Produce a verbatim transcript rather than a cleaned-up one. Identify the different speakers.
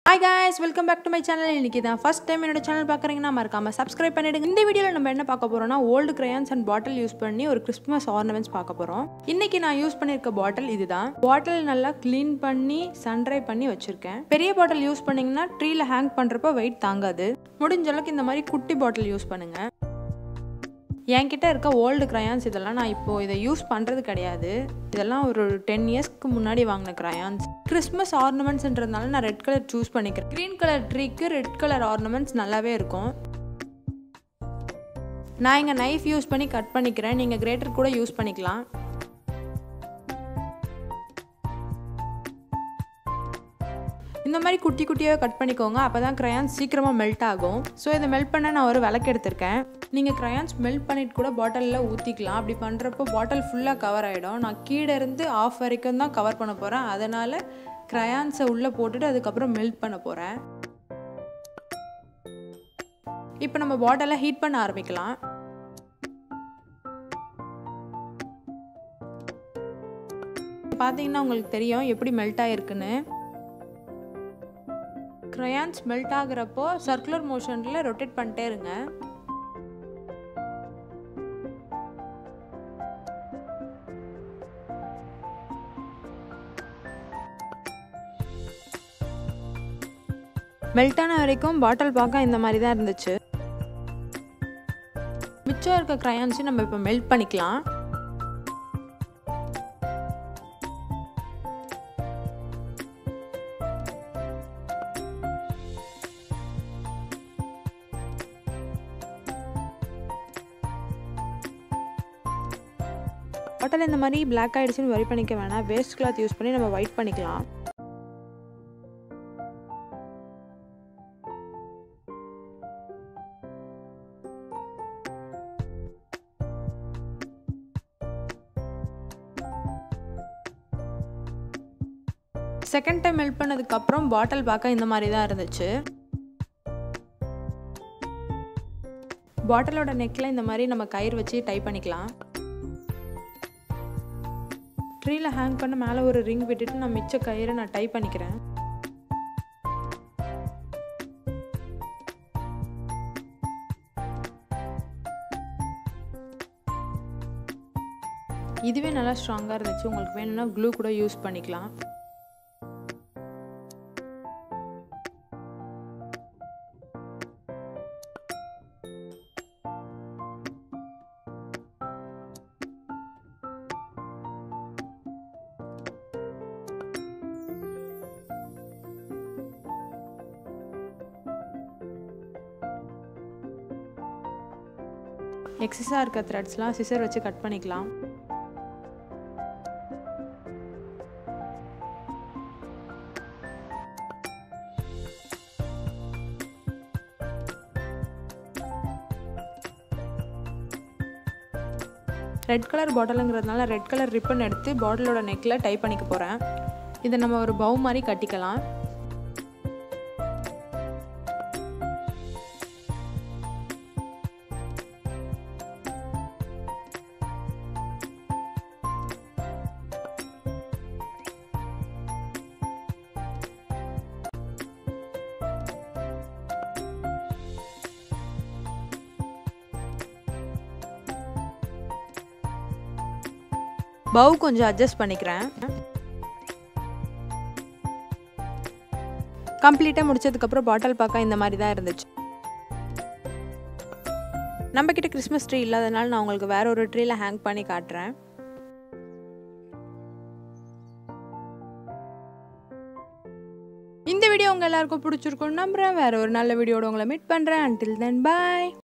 Speaker 1: Hi guys, welcome back to my channel. இன்னைக்கு தான் first time என்னோட சேனல் பார்க்கறீங்கன்னா மறக்காம subscribe பண்ணிடுங்க. இந்த வீடியோல நம்ம என்ன பார்க்க போறோம்னா old crayons and bottle use பண்ணி ஒரு Christmas ornaments பார்க்க போறோம். இன்னைக்கு நான் யூஸ் பண்ணிருக்க பாட்டில் இதுதான். பாட்டில் நல்லா க்ளீன் பண்ணி sun dry பண்ணி வச்சிருக்கேன். பெரிய பாட்டில் யூஸ் பண்ணீங்கன்னா ட்ரீல ஹேங் பண்றப்ப weight தாங்காது. முடிஞ்ச அளவுக்கு இந்த மாதிரி குட்டி பாட்டில் யூஸ் பண்ணுங்க. என்கிட்ட இருக்க ஓல்டு crayons இதெல்லாம் நான் இப்போ இதை யூஸ் பண்ணுறது கிடையாது. இதெல்லாம் ஒரு டென் இயர்ஸ்க்கு முன்னாடி வாங்கின crayons. கிறிஸ்மஸ் ஆர்னமெண்ட்ஸ்ன்றதுனால நான் ரெட் கலர் சூஸ் பண்ணிக்கிறேன். க்ரீன் கலர் ட்ரீக்கு ரெட் கலர் ஆர்னமெண்ட்ஸ் நல்லாவே இருக்கும். நான் இங்கே நைஃப் யூஸ் பண்ணி கட் பண்ணிக்கிறேன். நீங்கள் கிரேட்டர் கூட யூஸ் பண்ணிக்கலாம். இந்த மாதிரி குட்டி குட்டியாக கட் பண்ணிக்கோங்க. அப்போ தான் crayons சீக்கிரமாக மெல்ட் ஆகும். ஸோ இதை மெல்ட் பண்ண நான் ஒரு விளக்கு எடுத்திருக்கேன். நீங்கள் crayons மெல்ட் பண்ணிட்டு கூட பாட்டிலில் ஊற்றிக்கலாம். அப்படி பண்ணுறப்போ பாட்டில் ஃபுல்லாக கவர் ஆகிடும். நான் கீழே இருந்து ஆஃப் வரைக்கும் தான் கவர் பண்ண போகிறேன். அதனால் crayonsஸை உள்ளே போட்டுட்டு அதுக்கப்புறம் மெல்ட் பண்ண போகிறேன். இப்போ நம்ம பாட்டிலை ஹீட் பண்ண ஆரம்பிக்கலாம். பார்த்தீங்கன்னா உங்களுக்கு தெரியும் எப்படி மெல்ட் ஆகிருக்குன்னு. crayons மெல்ட் ஆகுறப்போ சர்க்குலர் மோஷனில் ரொட்டேட் பண்ணிட்டே இருங்க. மெல்ட் ஆன வரைக்கும் பாட்டில் பார்க்க இந்த மாதிரி தான் இருந்துச்சு. மிச்சம் இருக்க crayonsஸையும் நம்ம இப்போ மெல்ட் பண்ணிக்கலாம். பாட்டில் இந்த மாதிரி பிளாக் ஆகிடுச்சுன்னு வரி பண்ணிக்க வேணாம். வேஸ்ட் கிளாத் யூஸ் பண்ணி நம்ம ஒயிட் பண்ணிக்கலாம். செகண்ட் டைம் மெல்ட் பண்ணதுக்கப்புறம் பாட்டில் பார்க்க இந்த மாதிரி தான் இருந்துச்சு. பாட்டிலோட நெக்கில் இந்த மாதிரி நம்ம கயிறு வச்சு டை பண்ணிக்கலாம். ட்ரீல ஹேங் பண்ண மேலே ஒரு ரிங் விட்டுட்டு நான் மிச்ச கயிறை நான் டை பண்ணிக்கிறேன். இதுவே நல்லா ஸ்ட்ராங்காக இருந்துச்சு. உங்களுக்கு வேணும்னா க்ளூ கூட யூஸ் பண்ணிக்கலாம். எக்ஸஸாக இருக்க த்ரெட்ஸ்லாம் சிசர் வச்சு கட் பண்ணிக்கலாம். ரெட் கலர் பாட்டிலுங்கிறதுனால ரெட் கலர் ரிப்பன் எடுத்து பாட்டிலோட நெக்கில் டை பண்ணிக்க போகிறேன். இதை நம்ம ஒரு பவு மாதிரி கட்டிக்கலாம். பவு கொஞ்சம் அட்ஜஸ்ட் பண்ணிக்கிறேன். கம்ப்ளீட்டாக முடிச்சதுக்கப்புறம் பாட்டில் பார்க்க இந்த மாதிரி தான் இருந்துச்சு. நம்மக்கிட்ட கிறிஸ்மஸ் ட்ரீ இல்லாதனால நான் உங்களுக்கு வேற ஒரு ட்ரீல ஹேங் பண்ணி காட்டுறேன். இந்த வீடியோ உங்கள் எல்லாருக்கும் பிடிச்சிருக்கும்னு நம்புறேன். வேற ஒரு நல்ல வீடியோட உங்களை மீட் பண்ணுறேன். until then bye.